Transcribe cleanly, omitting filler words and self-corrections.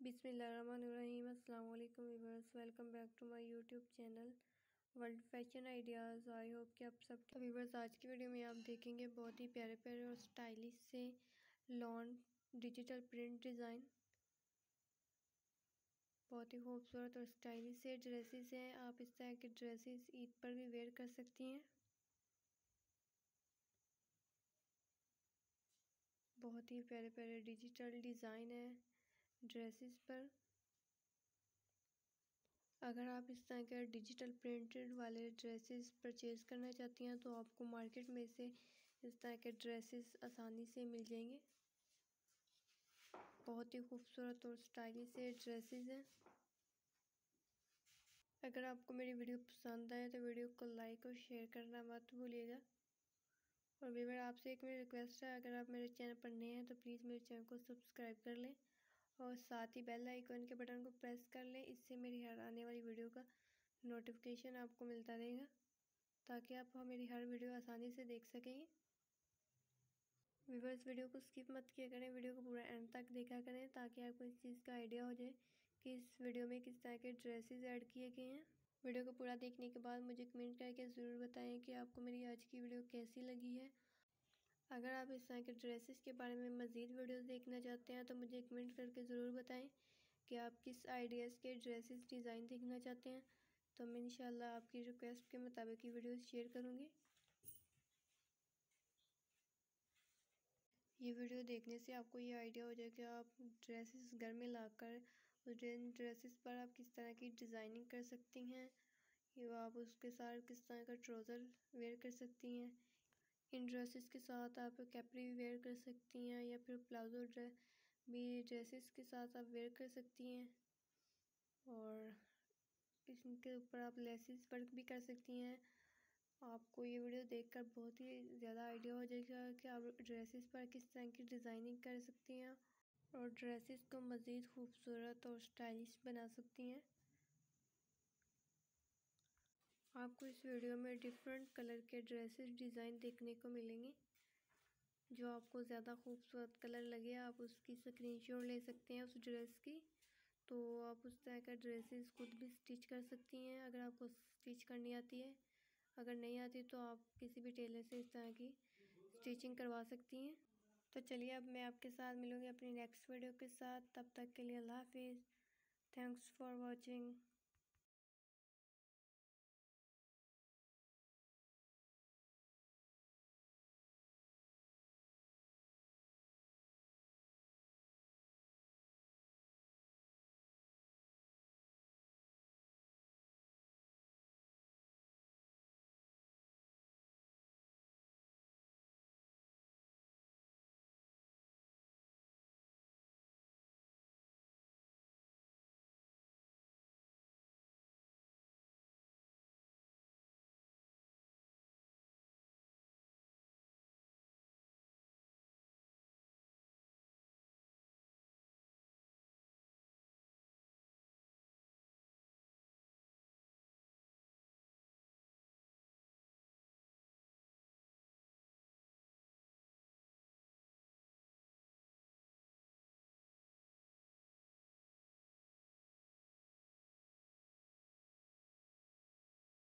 बिस्मिल्लाहिर्रहमानिर्रहीम। अस्सलाम वालेकुम viewers, welcome back to my YouTube channel world fashion ideas. I hope कि आप सब व्यूअर्स, आज की वीडियो में आप देखेंगे बहुत ही प्यारे प्यारे और स्टाइलिश से लॉन डिजिटल प्रिंट डिज़ाइन। बहुत ही खूबसूरत और स्टाइलिश से ड्रेसेस हैं। आप इस तरह के ड्रेसेस ईद पर भी वेयर कर सकती हैं। बहुत ही प्यारे प्यारे डिजिटल डिज़ाइन है ड्रेसेस पर। अगर आप इस तरह के डिजिटल प्रिंटेड वाले ड्रेसेस परचेज़ करना चाहती हैं तो आपको मार्केट में से इस तरह के ड्रेसेस आसानी से मिल जाएंगे। बहुत ही खूबसूरत और स्टाइलिश से ड्रेसेस हैं। अगर आपको मेरी वीडियो पसंद आए तो वीडियो को लाइक और शेयर करना मत भूलिएगा। और व्यूअर, आपसे एक मेरी रिक्वेस्ट है, अगर आप मेरे चैनल पर नए हैं तो प्लीज़ मेरे चैनल को सब्सक्राइब कर लें और साथ ही बेल आइकन के बटन को प्रेस कर लें। इससे मेरी हर आने वाली वीडियो का नोटिफिकेशन आपको मिलता रहेगा, ताकि आप मेरी हर वीडियो आसानी से देख सकेंगे। व्यूअर्स, वीडियो को स्किप मत किया करें, वीडियो को पूरा एंड तक देखा करें, ताकि आपको इस चीज़ का आइडिया हो जाए कि इस वीडियो में किस तरह के ड्रेसेस ऐड किए गए हैं। वीडियो को पूरा देखने के बाद मुझे कमेंट करके ज़रूर बताएं कि आपको मेरी आज की वीडियो कैसी लगी है। अगर आप इस तरह के ड्रेसेस के बारे में मज़ीद वीडियोस देखना चाहते हैं तो मुझे कमेंट करके ज़रूर बताएं कि आप किस आइडियाज़ के ड्रेसेस डिज़ाइन देखना चाहते हैं। तो मैं इंशाल्लाह आपकी रिक्वेस्ट के मुताबिक ये वीडियोस शेयर करूँगी। ये वीडियो देखने से आपको ये आइडिया हो जाए कि आप ड्रेसेस घर में लाकर उस ड्रेसेस पर आप किस तरह की डिज़ाइनिंग कर सकती हैं, या आप उसके साथ किस तरह का ट्राउज़र वेयर कर सकती हैं। इन ड्रेसेस के साथ आप कैपरी भी वेयर कर सकती हैं, या फिर प्लाजो भी ड्रेसेस के साथ आप वेयर कर सकती हैं। और इनके ऊपर आप लेसेस वर्क भी कर सकती हैं। आपको ये वीडियो देखकर बहुत ही ज़्यादा आइडिया हो जाएगा कि आप ड्रेसेस पर किस तरह की डिज़ाइनिंग कर सकती हैं और ड्रेसेस को मज़ीद खूबसूरत और स्टाइलिश बना सकती हैं। आपको इस वीडियो में डिफरेंट कलर के ड्रेसेस डिज़ाइन देखने को मिलेंगे। जो आपको ज़्यादा खूबसूरत कलर लगे आप उसकी स्क्रीनशॉट ले सकते हैं उस ड्रेस की। तो आप उस तरह का ड्रेसेस खुद भी स्टिच कर सकती हैं अगर आपको स्टिच करनी आती है। अगर नहीं आती तो आप किसी भी टेलर से इस तरह की स्टिचिंग करवा सकती हैं। तो चलिए, अब मैं आपके साथ मिलूँगी अपनी नेक्स्ट वीडियो के साथ। तब तक के लिए अल्लाह हाफिज़। Thanks for watching.